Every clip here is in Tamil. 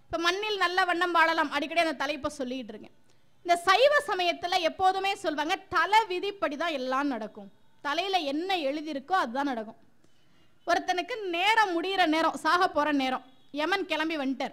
இப்போ மண்ணில் நல்ல வண்ணம் வாழலாம் அடிக்கடி அந்த தலைப்பை சொல்லிட்டு இருக்கேன். இந்த சைவ சமயத்தில் எப்போதுமே சொல்வாங்க, தலை விதிப்படி தான் எல்லாம் நடக்கும், தலையில் என்ன எழுதியிருக்கோ அதுதான் நடக்கும். ஒருத்தனுக்கு நேரம் முடிகிற நேரம், சாக போகிற நேரம், யமன் கிளம்பி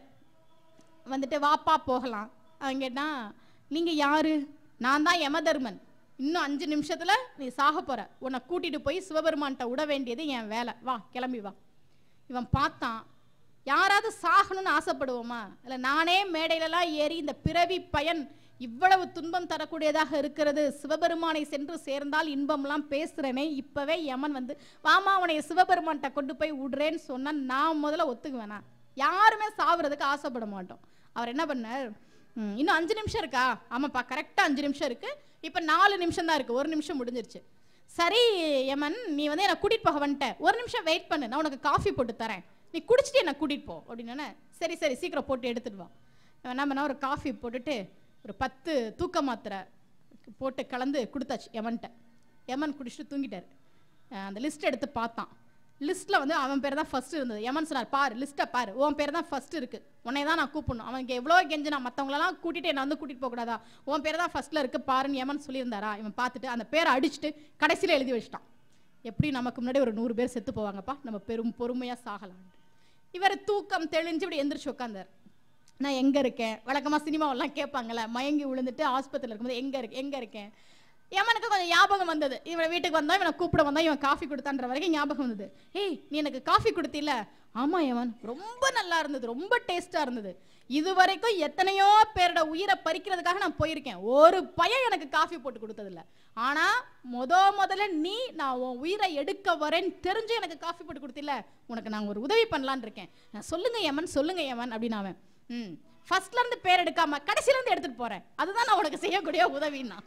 வந்துட்டு வாப்பா போகலாம். அவன் கேட்டான், நீங்கள் யார்? நான் தான் யமதர்மன், இன்னும் 5 நிமிஷத்தில் நீ சாக போகிற, உன்னை கூட்டிகிட்டு போய் சிவபெருமான்கிட்ட விட வேண்டியது என் வேலை, வா கிளம்பி வா. இவன் பார்த்தான், யாராவது சாகணும்னு ஆசைப்படுவோமா? இல்லை நானே மேடையிலலாம் ஏறி இந்த பிறவி பயன் இவ்வளவு துன்பம் தரக்கூடியதாக இருக்கிறது, சிவபெருமானை சென்று சேர்ந்தால் இன்பம்லாம் பேசுகிறேனே, இப்போவே யமன் வாமா உனைய சிவபெருமான்கிட்ட கொண்டு போய் விடுறேன்னு சொன்னால் நான் முதல்ல ஒத்துக்குவேனா? யாருமே சாவுறதுக்கு ஆசைப்பட மாட்டோம். அவர் என்ன பண்ணார், இன்னும் 5 நிமிஷம் இருக்கா? ஆமாப்பா கரெக்டாக 5 நிமிஷம் இருக்குது, இப்போ 4 நிமிஷம் தான் இருக்குது, 1 நிமிஷம் முடிஞ்சிருச்சு. சரி யமன், நீ என்னை கூட்டிகிட்டு போக வந்துட்ட, 1 நிமிஷம் வெயிட் பண்ணு, நான் உனக்கு காஃபி போட்டு தரேன், நீ குடிச்சிட்டு என்னை கூட்டிகிட்டு போ அப்படின்னு. சரி சரி சீக்கிரம் போட்டு எடுத்துட்டு வா. என்ன பண்ணா, ஒரு காஃபி போட்டுட்டு ஒரு 10 தூக்க மாத்திரை போட்டு கலந்து கொடுத்தாச்சு யமன்கிட்ட. யமன் குடிச்சிட்டு தூங்கிட்டார். அந்த லிஸ்ட் எடுத்து பார்த்தான், லிஸ்ட்டில் அவன் பேர் தான் ஃபஸ்ட்டு இருந்தது. யமன் சொன்னார், பாரு லிஸ்ட்டை பாரு, உன் பேர் தான் ஃபஸ்ட்டு இருக்குது, உன்னை தான் நான் கூப்பிடணும். அவனுக்கு எவ்வளோ கெஞ்சினா, மற்றவங்களெல்லாம் கூட்டிகிட்டு என்னை கூட்டிகிட்டு போகக்கூடாதா, உன் பேர் தான் ஃபஸ்ட்டில் இருக்குது பாருன்னு யமன் சொல்லியிருந்தாரா? இவன் பார்த்துட்டு அந்த பேரை அடிச்சுட்டு கடைசியில் எழுதி வச்சிட்டான். எப்படி நமக்கு முன்னாடி ஒரு 100 பேர் செத்து போவாங்கப்பா, நம்ம பொறுமையாக சாகலாம். இவர் தூக்கம் தெளிஞ்சு இப்படி எந்திரிச்சு உட்காந்தார். நான் எங்கே இருக்கேன், வழக்கமாக சினிமாவெல்லாம் கேட்பாங்கள்ல, மயங்கி விழுந்துட்டு ஆஸ்பத்திரியில் இருக்கும்போது எங்கே இருக்கேன். யமனுக்கு கொஞ்சம் ஞாபகம் வந்தது, இவன் வீட்டுக்கு வந்தான், இவனை கூப்பிட வந்தான், இவன் காஃபி கொடுத்தான்ற வரைக்கும் ஞாபகம் வந்தது. ஏய் நீ எனக்கு காஃபி கொடுத்தில்ல? ஆமாம் யமன், ரொம்ப நல்லா இருந்தது, ரொம்ப டேஸ்ட்டாக இருந்தது, இது வரைக்கும் எத்தனையோ பேரோட உயிரை பறிக்கிறதுக்காக நான் போயிருக்கேன், ஒரு பையன் எனக்கு காஃபி போட்டு கொடுத்ததில்ல, ஆனால் முதல்ல நீ நான் உன் உயிரை எடுக்க வரேன்னு தெரிஞ்சு எனக்கு காஃபி போட்டு கொடுத்தில்ல, உனக்கு நான் ஒரு உதவி பண்ணலான் இருக்கேன். நான் சொல்லுங்க யமன் அப்படின்னு. அவன் ஃபர்ஸ்ட்லேருந்து பேர் எடுக்காம கடைசியிலேருந்து எடுத்துகிட்டு போகிறேன், அதுதான் நான் உனக்கு செய்யக்கூடிய உதவின்னா.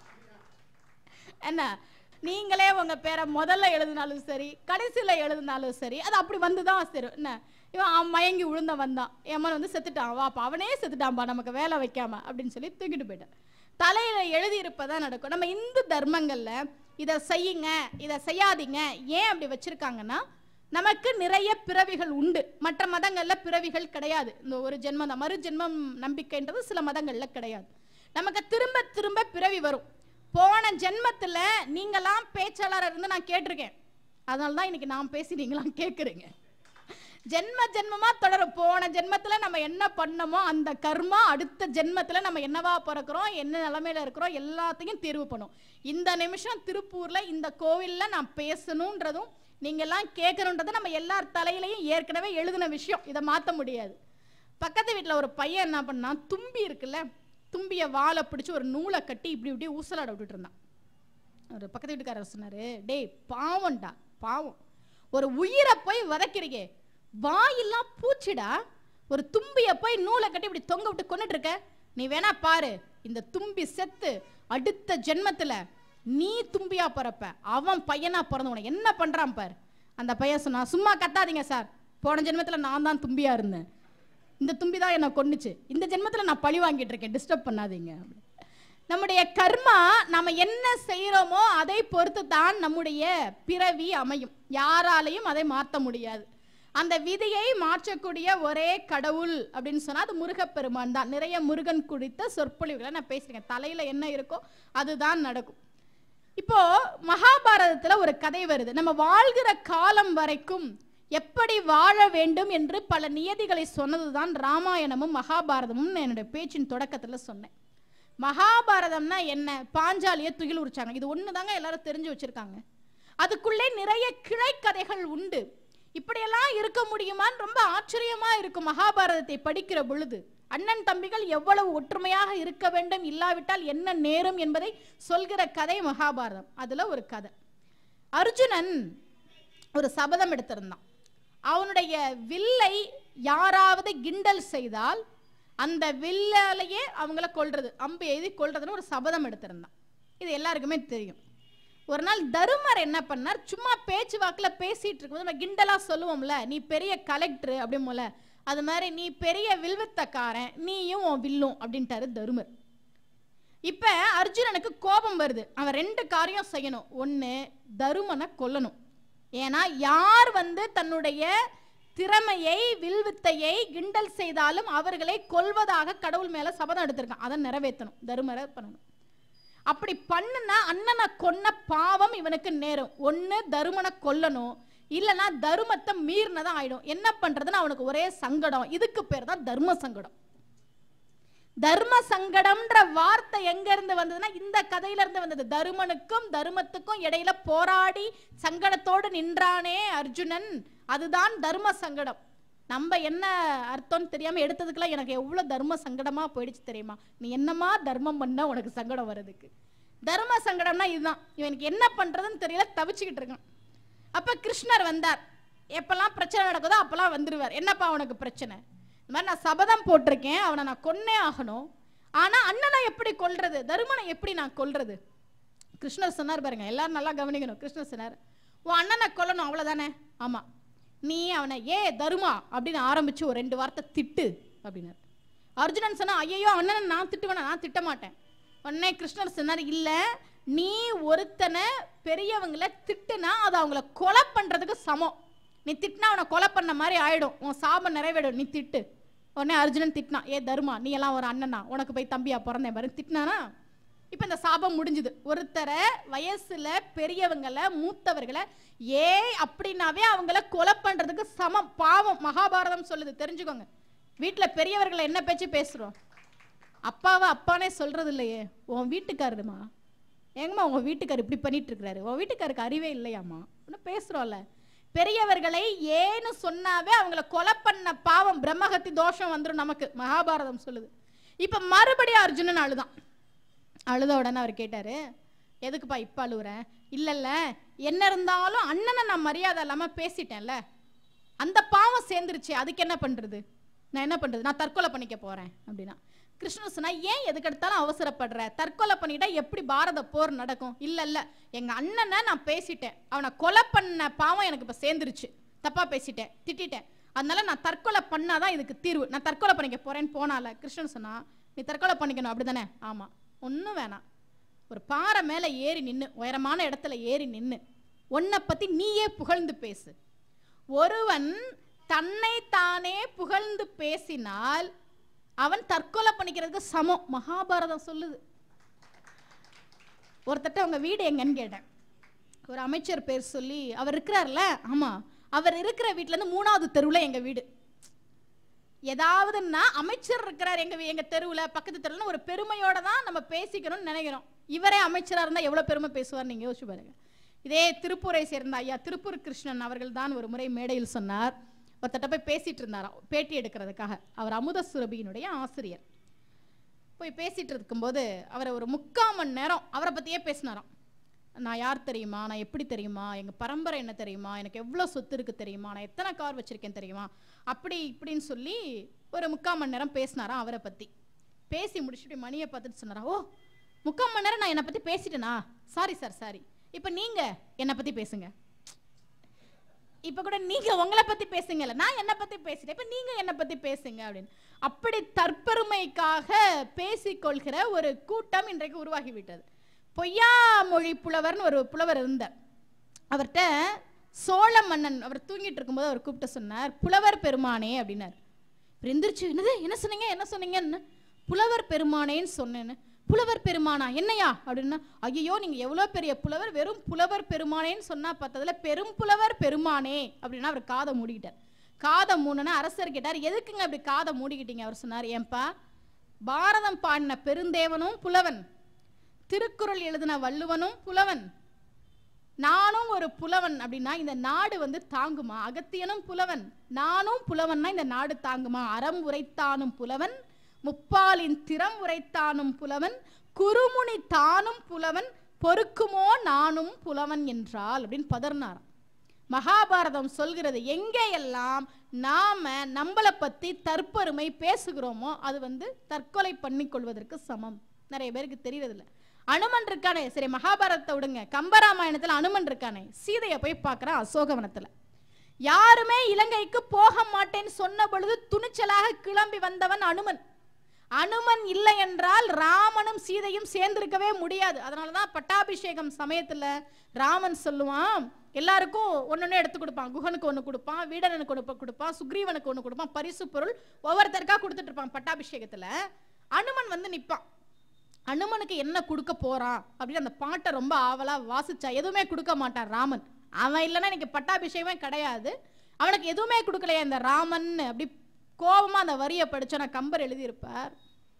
என்ன, நீங்களே உங்கள் பேரை முதல்ல எழுதினாலும் சரி கடைசியில் எழுதினாலும் சரி அது அப்படி தான் சரி. என்ன, இவன் மயங்கி விழுந்த வந்தான், யமன் செத்துட்டான், வாப்பா அவனே செத்துட்டான்பா, நமக்கு வேலை வைக்காம அப்படின்னு சொல்லி தூக்கிட்டு போயிட்டான். தலையில் எழுதியிருப்பதான் நடக்கும். நம்ம இந்து தர்மங்களில் இதை செய்யுங்க இதை செய்யாதீங்க ஏன் அப்படி வச்சுருக்காங்கன்னா, நமக்கு நிறைய பிறவிகள் உண்டு, மற்ற மதங்களில் பிறவிகள் கிடையாது. இந்த ஒரு ஜென்மம் தான், மறுஜென்மம் நம்பிக்கைன்றது சில மதங்களில் கிடையாது. நமக்கு திரும்ப திரும்ப பிறவி வரும். போன ஜென்மத்தில் நீங்களாம் பேச்சாளராக இருந்து நான் கேட்டிருக்கேன், அதனால தான் இன்னைக்கு நான் பேசி நீங்களாம் கேட்குறீங்க. ஜென்மமாக தொடரும். போன ஜென்மத்தில் நம்ம என்ன பண்ணமோ அந்த கர்மா அடுத்த ஜென்மத்தில் நம்ம என்னவா பிறக்கிறோம், என்ன நிலைமையில இருக்கிறோம் எல்லாத்தையும் தீர்வு பண்ணும். இந்த நிமிஷம் திருப்பூரில் இந்த கோவிலில் நான் பேசணுன்றதும் நீங்கள்லாம் கேட்கணுன்றதும் நம்ம எல்லார் தலையிலையும் ஏற்கனவே எழுதின விஷயம், இதை மாற்ற முடியாது. பக்கத்து வீட்டில் ஒரு பையன் என்ன பண்ணா, தும்பி இருக்குல்ல, தும்பியை வாழை பிடிச்சி ஒரு நூலை கட்டி இப்படி ஊசலாட விட்டுட்டு இருந்தான். ஒரு பக்கத்து வீட்டுக்காரர் சொன்னார், டேய் பாவம்டா பாவம், ஒரு உயிரை போய் வதக்கிறீங்க, வாயெல்லாம் பூச்சிடா, ஒரு தும்பியை போய் நூலை கட்டி இப்படி தொங்க விட்டு கொண்டுட்டு இருக்க, நீ வேணா பாரு இந்த தும்பி செத்து அடுத்த ஜென்மத்தில் நீ தும்பியா பிறப்ப, அவன் பையனா பிறந்த உனக்கு என்ன பண்ணுறான் பாரு. அந்த பையன் சொன்னா, சும்மா கத்தாதீங்க சார், போன ஜென்மத்தில் நான் தான் தும்பியா இருந்தேன், இந்த தும்பி தான் என்னை கொண்டுச்சு, இந்த ஜென்மத்தில் நான் பழி வாங்கிட்டு இருக்கேன், டிஸ்டர்ப் பண்ணாதீங்க. நம்முடைய கர்மா நம்ம என்ன செய்கிறோமோ அதை பொறுத்து தான் நம்முடைய பிறவி அமையும், யாராலையும் அதை மாற்ற முடியாது. அந்த விதியை மாற்றக்கூடிய ஒரே கடவுள் அப்படின்னு சொன்னால் அது முருகப்பெருமான் தான். நிறைய முருகன் குறித்த சொற்பொழிவுகளை நான் பேசுகிறேன், தலையில் என்ன இருக்கோ அதுதான் நடக்கும். இப்போ மகாபாரதத்தில் ஒரு கதை வருது, நம்ம வாழ்கிற காலம் வரைக்கும் எப்படி வாழ வேண்டும் என்று பல நியதிகளை சொன்னதுதான் ராமாயணமும் மகாபாரதமும் என்னுடைய பேச்சின் தொடக்கத்தில் சொன்னேன். மகாபாரதம்னா என்ன, பாஞ்சாலியை துகில் உரிச்சாங்க, இது ஒன்று தாங்க எல்லாரும் தெரிஞ்சு வச்சிருக்காங்க. அதுக்குள்ளே நிறைய கிளை கதைகள் உண்டு. இப்படியெல்லாம் இருக்க முடியுமான்னு ரொம்ப ஆச்சரியமா இருக்கும். மகாபாரதத்தை படிக்கிற பொழுது அண்ணன் தம்பிகள் எவ்வளவு ஒற்றுமையாக இருக்க வேண்டும், இல்லாவிட்டால் என்ன நேரும் என்பதை சொல்கிற கதை மகாபாரதம். அதுல ஒரு கதை, அர்ஜுனன் ஒரு சபதம் எடுத்திருந்தான், அவனுடைய வில்லை யாராவது கிண்டல் செய்தால் அந்த வில்லாலேயே அவங்கள கொல்றது, அம்பு எழுதி கொல்றதுன்னு ஒரு சபதம் எடுத்திருந்தான். இது எல்லாருக்குமே தெரியும். ஒரு நாள் தருமர் என்ன பண்ணார், சும்மா பேச்சு வாக்கில் பேசிட்டு இருக்கும்போது நம்ம கிண்டலாக சொல்லுவோம்ல, நீ பெரிய கலெக்டர் அப்படி போல, அது மாதிரி நீ பெரிய வில்வித்தக்காரன், நீயும் உன் வில்லும் அப்படின்ட்டாரு தருமர். இப்போ அர்ஜுனனுக்கு கோபம் வருது, அவன் 2 காரியம் செய்யணும். ஒன்று, தருமனை கொல்லணும். ஏன்னா யார் தன்னுடைய திறமையை வில்வித்தையை கிண்டல் செய்தாலும் அவர்களை கொல்வதாக கடவுள் மேல சபதம் எடுத்திருக்கான். அதை நிறைவேற்றணும், தருமரை பண்ணணும். அப்படி பண்ணுனா அண்ணனை கொன்ன பாவம் இவனுக்கு நேரும். ஒன்னு தருமனை கொல்லணும், இல்லைன்னா தருமத்தை மீறினதான் ஆயிடும். என்ன பண்றதுன்னு அவனுக்கு ஒரே சங்கடம். இதுக்கு பேர் தான் தர்ம சங்கடம். தர்ம சங்கடம்ன்ற வார்த்தை எங்க இருந்து வந்ததுன்னா இந்த கதையில இருந்து வந்தது. தருமனுக்கும் தர்மத்துக்கும் இடையில போராடி சங்கடத்தோடு நின்றானே அர்ஜுனன், அதுதான் தர்ம சங்கடம். நம்ம என்ன அர்த்தம்னு தெரியாம எடுத்ததுக்கெல்லாம் எனக்கு எவ்வளவு தர்ம சங்கடமா போயிடுச்சு தெரியுமா? நீ என்னமா தர்மம் பண்ண உனக்கு சங்கடம் வர்றதுக்கு? தர்ம சங்கடம்னா இதுதான். இவனுக்கு என்ன பண்றதுன்னு தெரியல, தவிச்சுக்கிட்டு இருக்கான். அப்ப கிருஷ்ணர் வந்தார். எப்பெல்லாம் பிரச்சனை நடக்குதோ அப்பெல்லாம் வந்துருவார். என்னப்பா உனக்கு பிரச்சனை? இந்த மாதிரி நான் சபதம் போட்டிருக்கேன், அவனை நான் கொன்னே ஆகணும். ஆனா அண்ணனை எப்படி கொல்றது, தருமனை எப்படி நான் கொல்றது? கிருஷ்ணர் சொன்னார் பாருங்க, எல்லாரும் நல்லா கவனிக்கணும். கிருஷ்ணர் சொன்னார், உன் அண்ணனை கொல்லணும் அவ்வளவுதானே? ஆமா. நீ அவனை ஏ தருமா அப்படின்னு ஆரம்பிச்சு ஒரு 2 வார்த்தை திட்டு அப்படின்னாரு. அர்ஜுனன் சொன்னா, ஐயோ அண்ணனை நான் திட்டுவேனா? நான் திட்ட மாட்டேன். உடனே கிருஷ்ணர் சொன்னார், இல்ல நீ ஒருத்தனை பெரியவங்களை திட்டுனா அது அவங்கள கொலை பண்றதுக்கு சமம். நீ திட்டினா அவனை கொலை பண்ண மாதிரி ஆயிடும், உன் சாபம் நிறைவேடும், நீ திட்டு. உடனே அர்ஜுனன் திட்டினா, ஏ தருமா நீ எல்லாம் ஒரு அண்ணனா, உனக்கு போய் தம்பியா பிறந்தேன் பாரு, திட்டினானா இப்ப இந்த சாபம் முடிஞ்சுது. ஒருத்தரை வயசுல பெரியவங்களை மூத்தவர்களை ஏ அப்படின்னாவே அவங்கள கொலை பண்றதுக்கு சமம், பாவம். மகாபாரதம் சொல்லுது, தெரிஞ்சுக்கோங்க. வீட்டுல பெரியவர்களை என்ன பேச்சு பேசுறோம்? அப்பாவை அப்பானே சொல்றது இல்லையே. உன் வீட்டுக்காரருமா, எங்கம்மா உங்க வீட்டுக்காரர் இப்படி பண்ணிட்டு இருக்கிறாரு, உன் வீட்டுக்காருக்கு அறிவே இல்லையாம்மா பேசுறோம்ல. பெரியவர்களை ஏன்னு சொன்னாவே அவங்கள கொலை பண்ண பாவம், பிரம்மஹத்தி தோஷம் வந்துடும் நமக்கு, மகாபாரதம் சொல்லுது. இப்ப மறுபடியும் அர்ஜுனன் அழுதான். அழுத உடனே அவர் கேட்டாரு, எதுக்குப்பா இப்ப அழுவுற? இல்ல என்ன இருந்தாலும் அண்ணனை நான் மரியாதை இல்லாம பேசிட்டேன்ல, அந்த பாவம் சேர்ந்துருச்சு, அதுக்கு என்ன பண்றது? நான் என்ன பண்றது? நான் தற்கொலை பண்ணிக்க போறேன் அப்படின்னா. கிருஷ்ணன் சொன்னா, ஏன் எதுக்கு எடுத்தாலும் அவசரப்படுற? தற்கொலை பண்ணிட்டா எப்படி பாரத போர் நடக்கும்? இல்ல எங்க அண்ணனை நான் பேசிட்டேன், அவனை கொலை பண்ண பாவம் எனக்கு இப்ப சேர்ந்துருச்சு, தப்பா பேசிட்டேன், திட்டேன், அதனால நான் தற்கொலை பண்ணாதான் இதுக்கு தீர்வு, நான் தற்கொலை பண்ணிக்க போறேன்னு போனால. கிருஷ்ணன் சொன்னா, நீ தற்கொலை பண்ணிக்கணும் அப்படிதானே? ஆமா. ஒன்றும் வேணாம், ஒரு பாறை மேலே ஏறி நின்று, உயரமான இடத்துல ஏறி நின்று உன்னை பத்தி நீயே புகழ்ந்து பேசு. ஒருவன் தன்னை தானே புகழ்ந்து பேசினால் அவன் தற்கொலை பண்ணிக்கிறதுக்கு சமம், மகாபாரதம் சொல்லுது. ஒருத்தட்ட உங்க வீடு எங்கன்னு கேட்டேன். ஒரு அமைச்சர் பேர் சொல்லி, அவர் இருக்கிறார்ல, ஆமா, அவர் இருக்கிற வீட்டுல இருந்து 3வது தெருவுல எங்க வீடு. ஏதாவதுன்னா அமைச்சர் இருக்கிறார் எங்க தெருவுல, பக்கத்து தெருவுல, ஒரு பெருமையோட தான் நம்ம பேசிக்கணும்னு நினைக்கிறோம். இவரே அமைச்சரா இருந்தா எவ்வளவு பெருமை பேசுவார் நீங்க யோசிச்சு பாருங்க. இதே திருப்பூரை சேர்ந்த ஐயா திருப்பூர் கிருஷ்ணன் அவர்கள் தான் ஒரு முறை மேடையில் சொன்னார். ஒருத்தட்ட போய் பேசிட்டு இருந்தாராம், பேட்டி எடுக்கிறதுக்காக. அவர் அமுத சுரபியினுடைய ஆசிரியர். போய் பேசிட்டு இருக்கும்போது அவரை ஒரு 3/4 மணி நேரம் அவரை பத்தியே பேசினாராம். நான் யார் தெரியுமா, நான் எப்படி தெரியுமா, எங்க பரம்பரை என்ன தெரியுமா, எனக்கு எவ்வளவு சொத்து இருக்கு தெரியுமா, நான் எத்தனை கார் வச்சிருக்கேன் தெரியுமா, அப்படி இப்படின்னு சொல்லி ஒரு 3/4 மணி நேரம் பேசினாராம் அவரை பத்தி. பேசி முடிச்சுட்டு மணியை பார்த்துட்டு சொன்னாரா, ஓ 3/4 மணி நேரம் நான் என்னை பத்தி பேசிட்டேனா, சாரி சார் சாரி, இப்ப நீங்க என்னை பத்தி பேசுங்க. இப்ப கூட நீங்க உங்களை பத்தி பேசுங்கல்ல, நான் என்னை பத்தி பேசிட்டேன், இப்ப நீங்க என்னை பத்தி பேசுங்க அப்படின்னு. அப்படி தற்பெருமைக்காக பேசிக்கொள்கிற ஒரு கூட்டம் இன்றைக்கு உருவாகிவிட்டது. பொய்யாமொழி புலவர்னு ஒரு புலவர் இருந்தார். அவர்கிட்ட சோழ மன்னன் அவர் தூங்கிட்டு இருக்கும்போது அவர் கூப்பிட்டு சொன்னார், புலவர் பெருமானே அப்படின்னார். எந்திரிச்சு, என்னது என்ன சொன்னீங்க என்ன சொன்னீங்கன்னு, புலவர் பெருமானேன்னு சொன்னேன்னு. புலவர் பெருமானா என்னையா அப்படின்னா, ஐயோ நீங்க எவ்வளவு பெரிய புலவர், வெறும் புலவர் பெருமானேன்னு சொன்னா பார்த்ததுல பெரும் புலவர் பெருமானே அப்படின்னா அவர் காதை மூடிக்கிட்டார். காதை மூணுன்னா அரசர் கேட்டார், எதுக்குங்க அப்படி காதை மூடிக்கிட்டீங்க? அவர் சொன்னார், ஏன்பா பாரதம் பாடின பெருந்தேவனும் புலவன், திருக்குறள் எழுதின வள்ளுவனும் புலவன், நானும் ஒரு புலவன் அப்படின்னா இந்த நாடு தாங்குமா? அகத்தியனும் புலவன், நானும் புலவன்னா இந்த நாடு தாங்குமா? அறம் உரைத்தானும் புலவன், முப்பாலின் திறம் உரைத்தானும் புலவன், குருமுனி தானும் புலவன், பொறுக்குமோ நானும் புலவன் என்றால் அப்படின்னு பதர்னாராம். மகாபாரதம் சொல்கிறது, எங்கேயெல்லாம் நாம நம்மளை பத்தி தற்பெருமை பேசுகிறோமோ அது தற்கொலை பண்ணி கொள்வதற்கு சமம். நிறைய பேருக்கு தெரியறதில்ல. அனுமன் இருக்கானே, சரி மகாபாரதத்தை விடுங்க, கம்பராமாயணத்துல அனுமன் இருக்கானே, சீதையை போய் பார்க்கிறான் அசோகவனத்துல. யாருமே இலங்கைக்கு போக மாட்டேன்னு சொன்ன பொழுது துணிச்சலாக கிளம்பி வந்தவன் அனுமன். அனுமன் இல்லை என்றால் ராமனும் சீதையும் சேர்ந்திருக்கவே முடியாது. அதனாலதான் பட்டாபிஷேகம் சமயத்துல ராமன் சொல்லுவான், எல்லாருக்கும் ஒன்னொன்னு எடுத்து கொடுப்பான். குகனுக்கு ஒண்ணு கொடுப்பான், வீடனுக்கு ஒண்ணு கொடுப்பான், சுக்ரீவனுக்கு ஒண்ணு கொடுப்பான், பரிசு பொருள் ஒவ்வொருத்தருக்கா கொடுத்துட்டு இருப்பான். பட்டாபிஷேகத்துல அனுமன் வந்து நிப்பான். அனுமனுக்கு என்ன கொடுக்க போறான் அப்படின்னு அந்த பாட்டை ரொம்ப ஆவலா வாசிச்சா எதுவுமே கொடுக்க மாட்டான் ராமன். அவன் இல்லைன்னா இன்னைக்கு பட்டாபிஷேகமே கிடையாது. அவனுக்கு எதுவுமே கொடுக்கலையா இந்த ராமன். அப்படி கோபமா அந்த வரியை படிச்சோன்னா கம்பர் எழுதியிருப்பார்,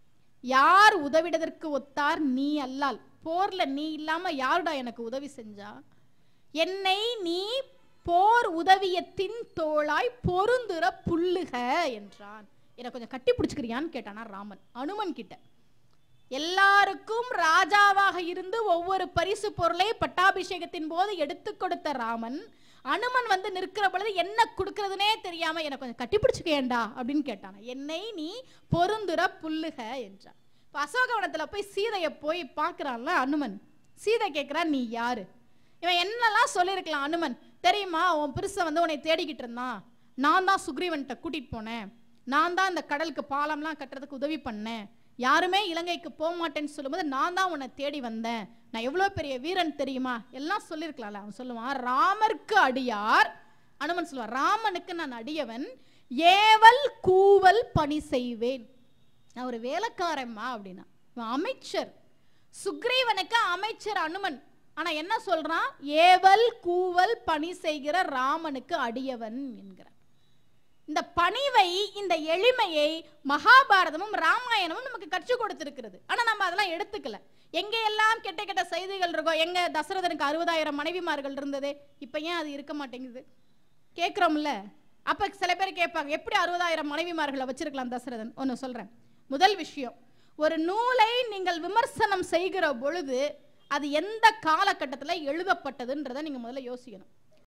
யார் உதவிடதற்கு ஒத்தார் நீ அல்லால், போர்ல நீ இல்லாம யாருடா எனக்கு உதவி செஞ்சா, என்னை நீ போர் உதவியத்தின் தோளாய் பொருந்துற புல்லுக என்றான். என்னை கொஞ்சம் கட்டி பிடிச்சுக்கிறியான்னு கேட்டானா ராமன் அனுமன் கிட்ட. எல்லாருக்கும் ராஜாவாக இருந்து ஒவ்வொரு பரிசு பொருளை பட்டாபிஷேகத்தின் போது எடுத்து கொடுத்த ராமன் அனுமன் வந்து நிற்கிற பொழுது என்ன கொடுக்கறதுனே தெரியாம எனக்கு கொஞ்சம் கட்டிப்பிடிச்சுக்கேண்டா அப்படின்னு கேட்டான். என்னை நீ பொருந்துற புல்லுக என்றான். இப்போ அசோகவனத்துல போய் சீதையை போய் பார்க்கறான்ல அனுமன். சீதை கேட்கிறான், நீ யாரு? இவன் என்னெல்லாம் சொல்லியிருக்கலாம் அனுமன். தெரியுமா, உன் பெருசை வந்து உன்னை தேடிக்கிட்டு இருந்தான், நான் தான் சுக்ரீவன்கிட்ட கூட்டிட்டு போனேன், நான் தான் இந்த கடலுக்கு பாலம்லாம் கட்டுறதுக்கு உதவி பண்ணேன், யாருமே இலங்கைக்கு போக மாட்டேன்னு சொல்லும்போது நான் தான் உன்னை தேடி வந்தேன், நான் எவ்வளோ பெரிய வீரன் தெரியுமா, எல்லாம் சொல்லியிருக்கலாம்ல. அவன் சொல்லுவான், ராமருக்கு அடியார். அனுமன் சொல்லுவான், ராமனுக்கு நான் அடியவன், ஏவல் கூவல் பணி செய்வேன். நான் ஒரு வேலைக்காரம்மா அப்படின்னா. அமைச்சர் சுக்ரீவனுக்கு அமைச்சர் அனுமன். ஆனா என்ன சொல்றான், ஏவல் கூவல் பணி செய்கிற ராமனுக்கு அடியவன் என்கிறார். இந்த பணிவை, இந்த எளிமையை மகாபாரதமும் ராமாயணமும் நமக்கு கற்றுக் கொடுத்திருக்கிறது. ஆனா நம்ம அதெல்லாம் எடுத்துக்கல. எங்க எல்லாம் கெட்ட கெட்ட செய்திகள் இருக்கோ, எங்க தசரதனுக்கு 60,000 மனைவிமார்கள் இருந்தது, இப்ப ஏன் அது இருக்க மாட்டேங்குது கேட்கிறோம்ல. அப்ப சில பேர் கேட்பாங்க, எப்படி 60,000 மனைவிமார்களை வச்சிருக்கலாம் தசரதன். ஒன்னு சொல்றேன். முதல் விஷயம், ஒரு நூலை நீங்கள் விமர்சனம் செய்கிற பொழுது அது எந்த காலகட்டத்தில் எழுதப்பட்டதுன்றதை நீங்க முதல்ல யோசிக்கணும்.